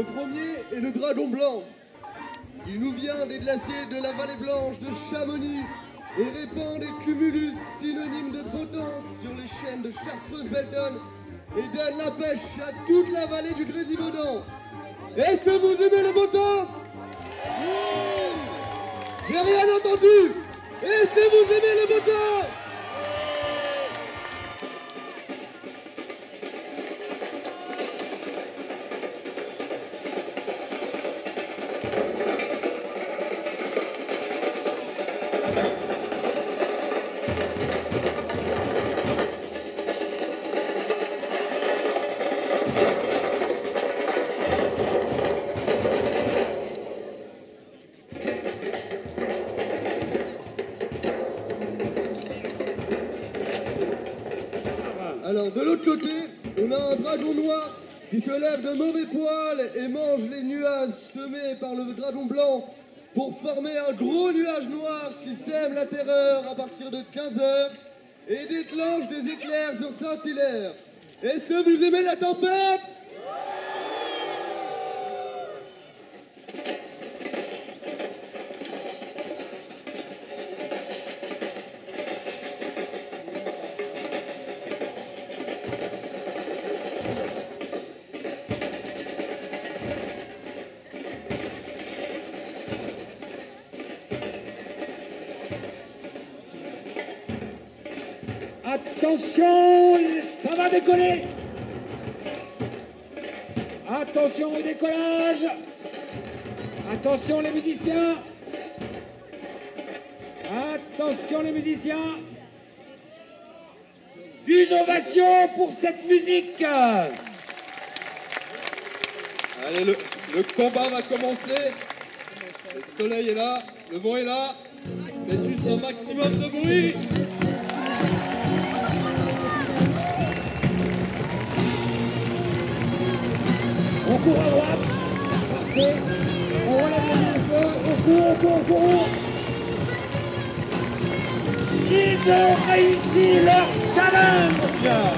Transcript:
Le premier est le dragon blanc. Il nous vient des glaciers de la vallée blanche de Chamonix et répand des cumulus synonymes de potence sur les chaînes de Chartreuse-Belledonne et donne la pêche à toute la vallée du Grésivaudan. Est-ce que vous aimez le beau temps? J'ai rien entendu. Est-ce que vous aimez le beau temps? Alors, de l'autre côté, on a un dragon noir qui se lève de mauvais poils et mange les nuages semés par le dragon blanc pour former un gros nuage noir qui sème la terreur à partir de 15h et déclenche des éclairs sur Saint-Hilaire. Est-ce que vous aimez la tempête? Attention, ça va décoller. Attention au décollage. Attention les musiciens. Attention les musiciens. Une ovation pour cette musique. Allez, le combat va commencer. Le soleil est là, le vent est là. Faites juste un maximum de bruit. On court à droite. Parfait. On relève les feu. On court. Ils ont réussi leur challenge.